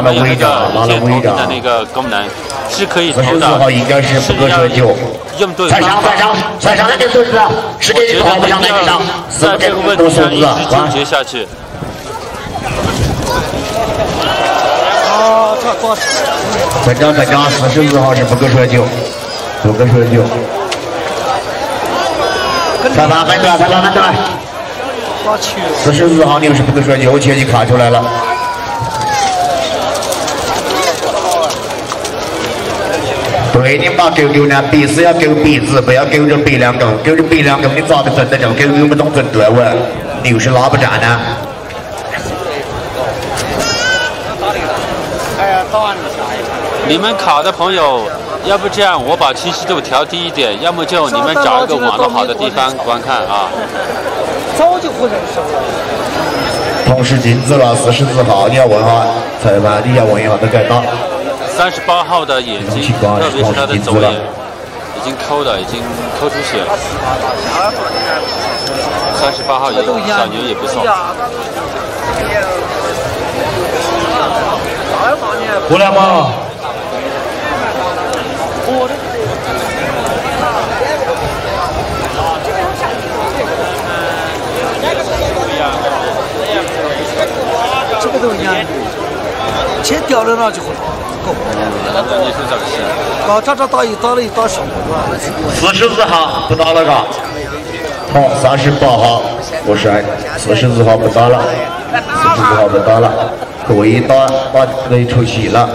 没有那个一键投币的那个功能，是可以投的。 40号应该是不可折旧。 用对上那点孙子，是给你投不上那个上， 在这个问题上一直纠结下去。 本章44号是不可折旧，不可折旧。裁判分段，44号牛是不可折旧，前期看出来了。对，你把狗狗呢，必须要勾鼻子，不要勾着鼻梁狗，勾着鼻梁狗你咋个整得着？狗狗不懂整对稳，牛是拉不站呢。 你们卡的朋友，要不这样，我把清晰度调低一点，要么就你们找一个网络好的地方观看啊。 早就不认识了。 同时禁止了44号，你要问下裁判，你要问一下他该打。 38号的眼睛，特别是他的左眼，已经抠出血了。38号小牛也不错。 过来嘛！ 这个东西啊，钱掉在哪就好够。这打了一打手。 44号不打了嘎。好，38号不是44号不打了，44号不打了，可以打可以出气了。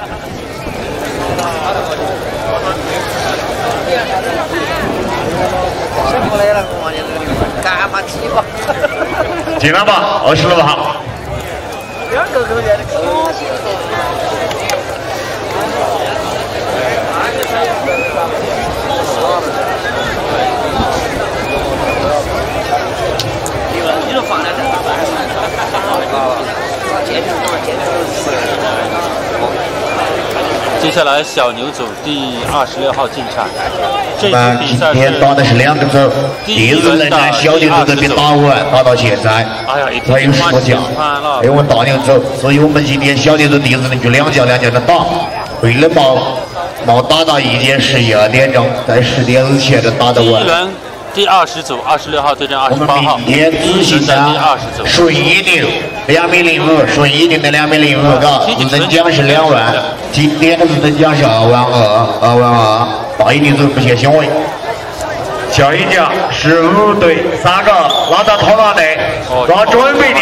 进来吧，26号。 接下来小牛组第26号进场。这组比赛今天打的是2个组，第一轮呢小牛组这边打完，打到现在，还有10个架，还有我们大牛组，所以我们今天小牛组第一轮就2架的打，为了mau打到1点12点钟，在10点之前就打得完。 第20组26号对阵28号， 明天执行的顺义牛2.05米，顺义牛的2.05米，嘎，日等奖是2万，今天的日等奖是2万2，大一牛组不嫌雄伟。下一架15队3个拉到通道内，做准备的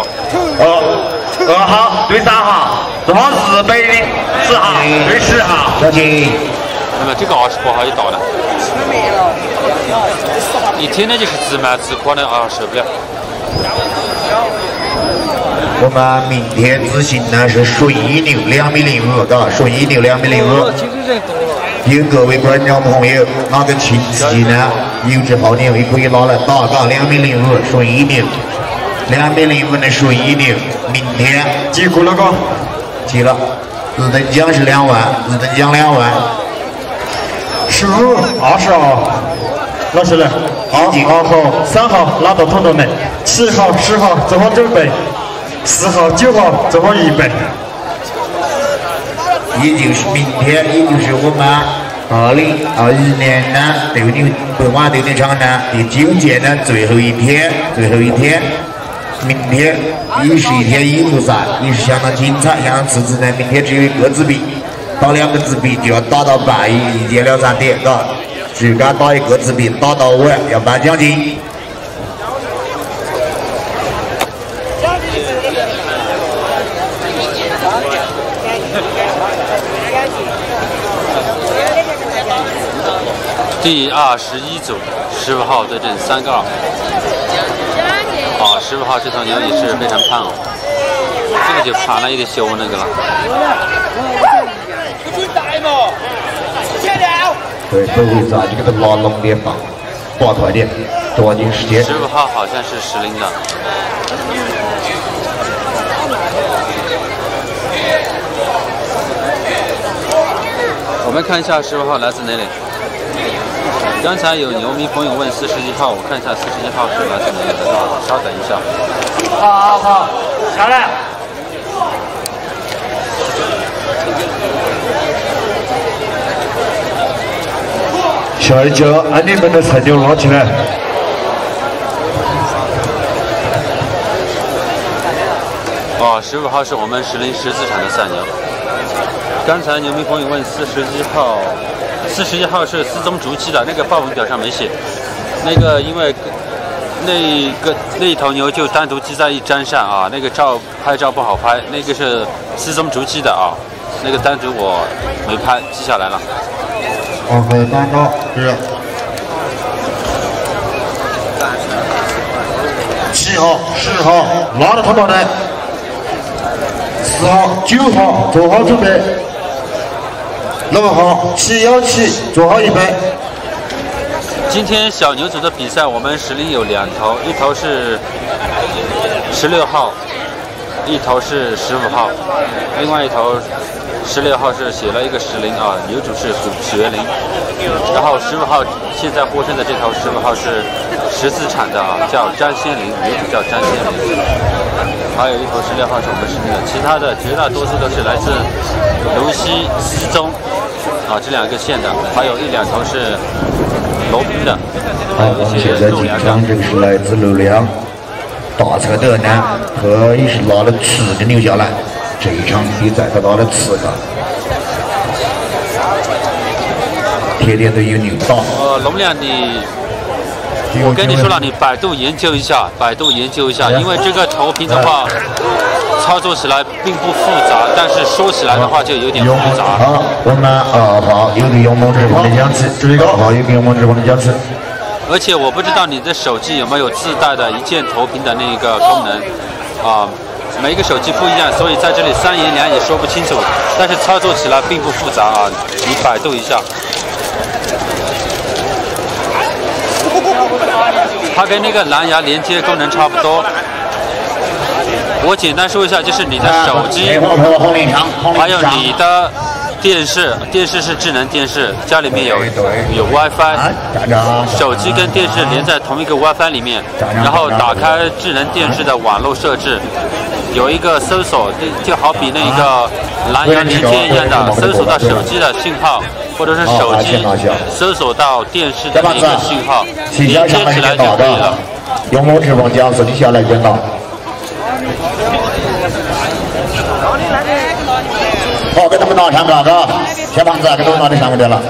，2号对3号，做好4倍的4号对10号，小心。 那么这个28号也到了。一天呢就是自卖自夸的啊，受不了。 我们明天执行呢是顺义牛2.05米，嘎，顺义牛2.05米。有各位观众朋友，哪个亲戚呢有这号牛也可以拿来打，嘎，2.05米顺义牛，2.05米的顺义牛，明天记过了嘎，记了，日等奖是2万，日等奖2万。15、20号。老师来，2号、3号拉到通道内，7号、10号做好准备，4号、9号做好预备。也就是明天，也就是我们2021年呢斗牛北马斗牛场呢第9届的最后一天。明天也是一天一路赛，也是相当精彩，相当刺激的。明天只有1个纸币，打2个纸币就要打到半夜1点2、3点，嘎。只敢打1个纸币，打到晚要颁奖金。 第21组15号对阵3个2。15号这头牛也是非常胖哦，这个就胖了，有点凶那个了。 对，都会在这个拉拢点放，挂快点，抓紧时间。 15号好像是10铃的。我们看一下15号来自哪里。刚才有牛迷朋友问41号，我看一下41号是来自哪里的，稍等一下。 好，下来。 下一家按你们的菜鸟拉起来。 哦，15号是我们10龄10字产的赛牛。刚才牛迷朋友问41号是4宗竹期的，那个报名表上没写。那个因为那一头牛就单独记在一张上啊，那个拍照不好拍，那个是4宗竹期的啊，那个单独我没拍，记下来了。 OK， 单刀是7号、10号拉着头脑袋，4号、9号做好准备，6号717做好预备。 今天小牛组的比赛，我们10龄有2头，一头是16号，一头是15号，另外一头16号是写了一个10龄啊，牛主是血龄，然后15号现在获胜的这头15号是10字产的啊，叫张先林，牛主叫张先林，还有一头16号是我们10龄的，其他的绝大多数都是来自龙溪、思宗啊这2个县的，还有1、2头是罗宾的，还有一些陆良的。 这个是来自陆良，大车德南和也是拉了4个牛下来，这一场比赛他拉了4个，天天都有牛打。 龙亮我跟你说了，你百度研究一下，因为这个投屏的话，操作起来并不复杂，但是说起来的话就有点复杂。 好，我们2号有个勇猛之风的奖词，2号有个勇猛之风的奖词。 而且我不知道你的手机有没有自带的一键投屏的那个功能啊，每一个手机不一样，所以在这里3言2语说不清楚，但是操作起来并不复杂啊，你百度一下。它跟那个蓝牙连接功能差不多。我简单说一下，就是你的手机，还有你的电视是智能电视，家里面有 WiFi， 手机跟电视连在同一个 WiFi 里面，然后打开智能电视的网络设置，有一个搜索，就好比那个蓝牙连接一样的，搜索到手机的信号，或者是手机搜索到电视的一个信号，连接起来就可以了。 勇猛之风讲是你下来见到。好，给他们拿上个，哥，小胖子，给他们拿的上个的了。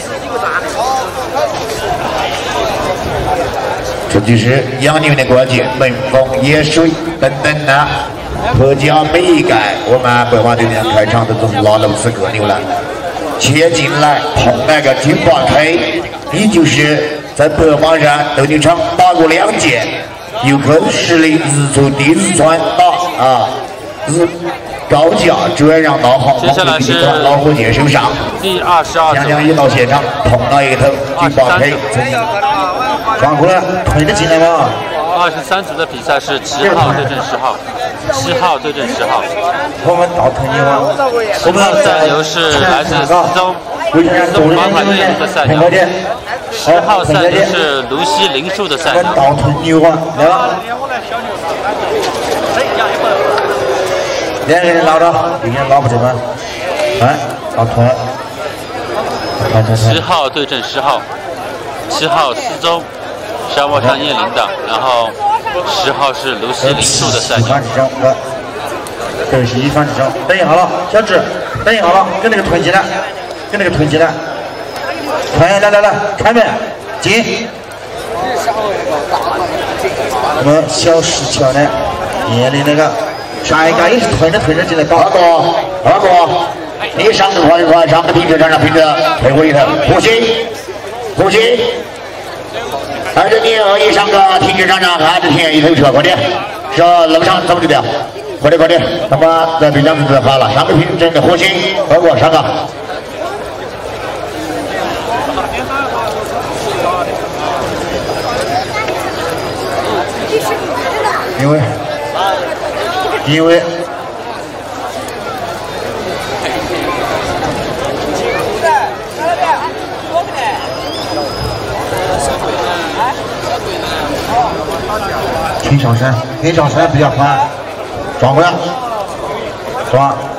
这就是养牛的关键，门风、野水等等啊。何家每一盖，我们白马队的开场都是拉了4个牛来，切进来碰那个金八 K， 你就是在白马山斗牛场打过2届，又跟10龄日出第日川打啊，高价转让到好接下来是老火箭手上， 第22 将将一到现场碰了一头金八 K， 转过来推得进来吗 ？23组的比赛是7号对阵10号，7号对阵10号。 我们到推牛啊！ 我们的赛牛是来自思宗黄海业的赛牛，10号赛牛是芦溪林树的赛牛。 倒推牛啊！来吧。2个人捞着，1个人捞不着吗？哎，倒推。 10号对阵10号，7号思宗。沙漠山叶林的，然后10号是芦溪林树的赛牛。 都是一方之争。等一下了，小智，等一下了，跟那个吞进来，吞，来，开门，进。我们小石桥呢，叶林那个，上一个也是吞着进来搞。二哥，你上个快，上个平着，配合一头，呼吸。2着你一上个停止站看着停一头车，快点，这路上走不掉，快点，他妈在滨江子好了，上个平整的火星，二哥上个。因为可以上山比较宽，转过来，是吧？